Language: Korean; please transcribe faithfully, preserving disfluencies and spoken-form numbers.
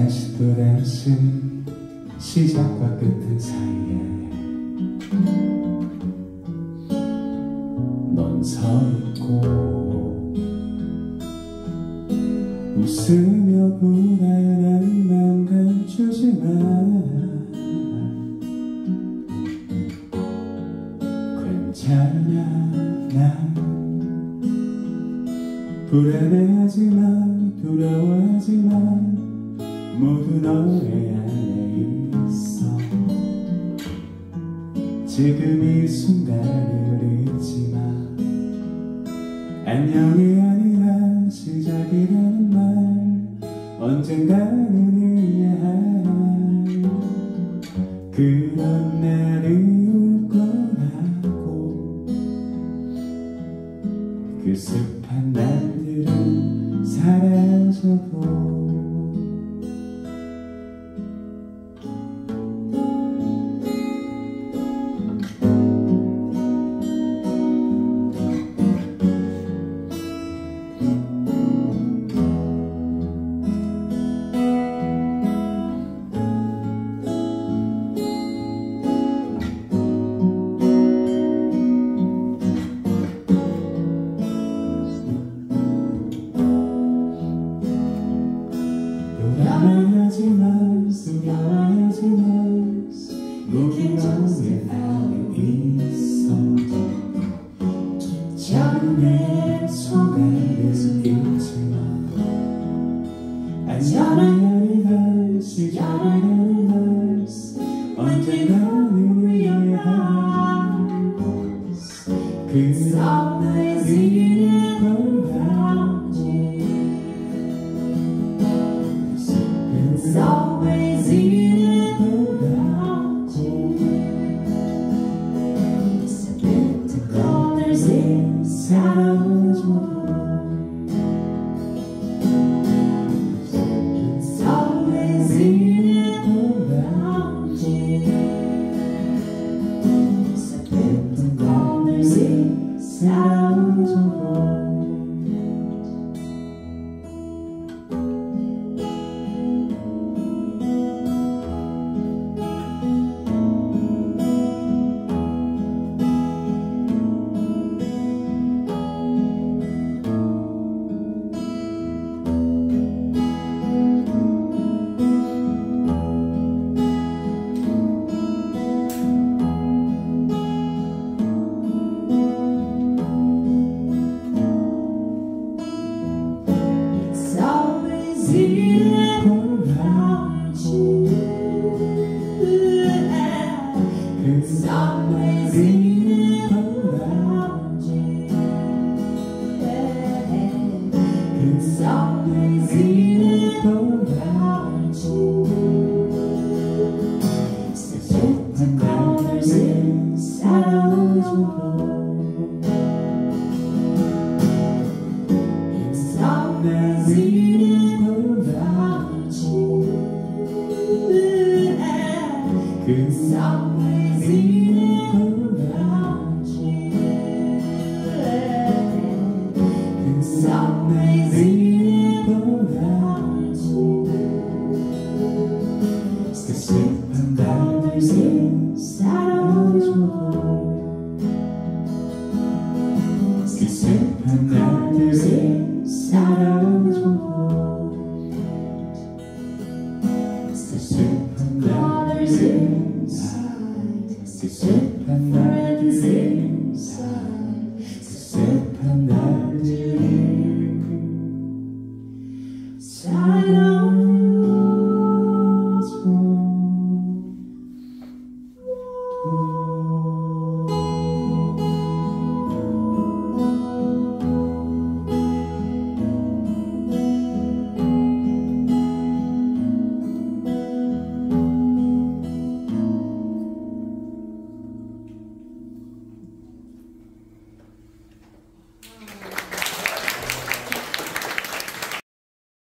다시 또다시 시작과 끝은 사이에 넌 서있고 웃으며 불안한 맘 감추지만 괜찮아 난 불안해하지만 두려워하지만 모두 너의 안에 있어. 지금 이 순간을 잊지마. 안녕이 아니라 시작이라는 말 언젠가는 이해할 그런 날이 올 거라고. 그 습한 날들은 사라져도 불안해하지만 숨겨하지만 모두 너의 안에 있어. 작은 내 손가락을 잊지마. 안녕이 아니라 시작이라는 말 언젠가는 이해할 그런 날이 It's always in around you. It's a bit of colors inside of you. It's always in around you. It's a bit of colors inside of you. It's always in around you. It's always in around you. It's the different colors inside of you. It's always in around you. It's always in around you. It's always in around you. It's the different colors inside of you. It's the different colors inside of you. It's the different colors inside. It's the different colors inside. It's the different colors inside of you. Wow.